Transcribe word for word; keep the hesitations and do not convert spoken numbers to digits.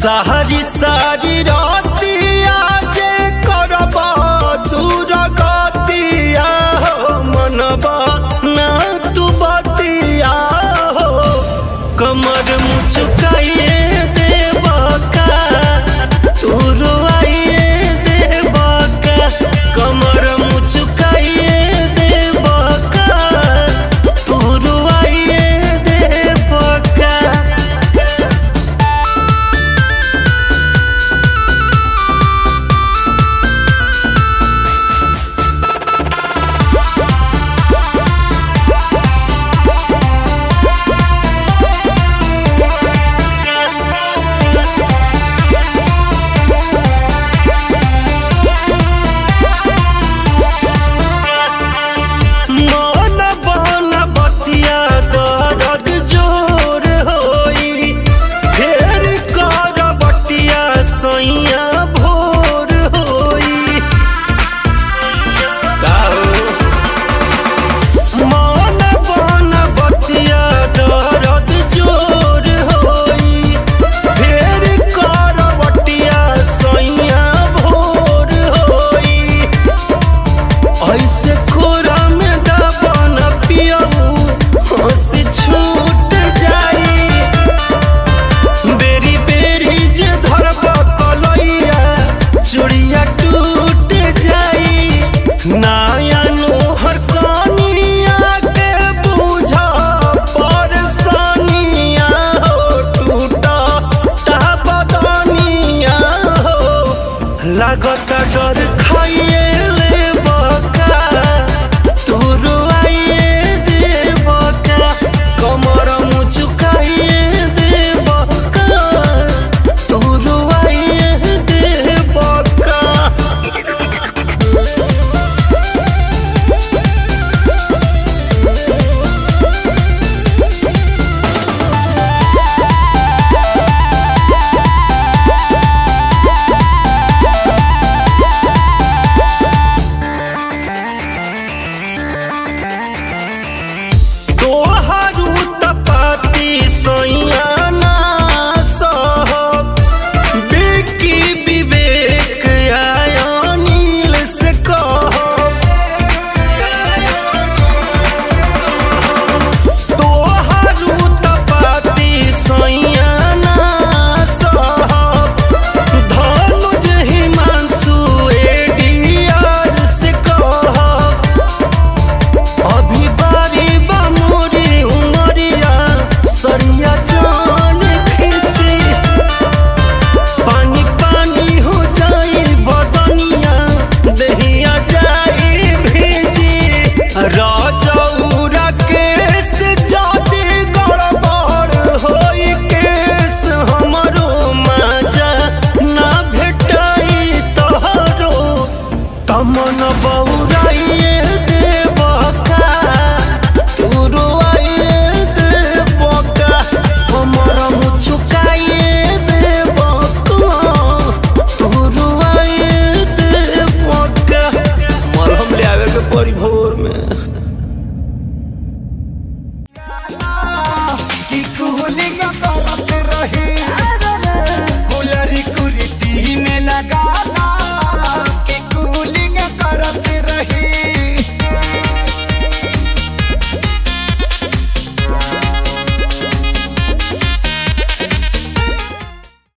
सारी सारी रातिया जे करबा दूर गतिया हो मनबा ना तू बतिया हो कमर मुचुकाइए देबा का तू रोइए देबा का कमर मुचुकाइए देबा का तू रोइए देबा का। लागता डर खाइए ले बका तू रोइए दे बका कमर मुचुकाइए दे बका तू रोइए दे बका। मन बउराइए देबा का तू रोइए देबा का कमर मुचुकाइए देबा का तू रोइए देबा का मलहम ले आवे के परी भोर में।